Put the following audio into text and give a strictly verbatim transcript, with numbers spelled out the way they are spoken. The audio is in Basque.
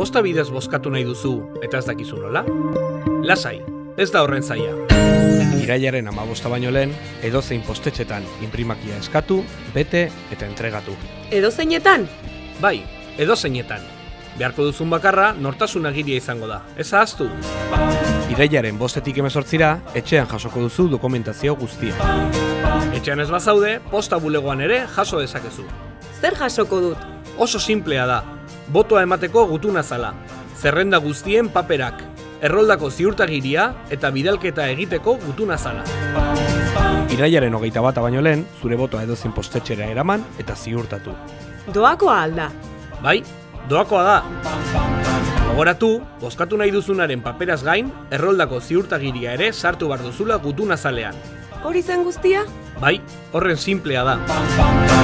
Posta bidez bozkatu nahi duzu eta ez dakizu nola? Lasai, ez da horren zaila. Irailaren hamabosta baino lehen, edozein postetxetan inprimakia eskatu, bete eta entregatu. Edozeinetan? Bai, edozeinetan. Beharko duzun bakarra nortasun agiria izango da, ez ahaztu. Irailaren bostetik hemezortzira, etxean jasoko duzu dokumentazio guztia. Etxean ez bazaude, posta bulegoan ere jaso dezakezu. Zer jasoko dut? Oso sinplea da. Botoa emateko gutun azala, zerrenda guztien paperak, erroldako ziurtagiria eta bidalketa egiteko gutun azala. Irailaren hogeita bata baino lehen, zure botoa edozein postetxera eraman eta ziurtatu. Doakoa alda? Bai, doakoa da. Gogoratu, bozkatu nahi duzunaren paperaz gain, erroldako ziurtagiria ere sartu behar duzula gutun azalean. Hori zen guztia? Bai, horren sinplea da.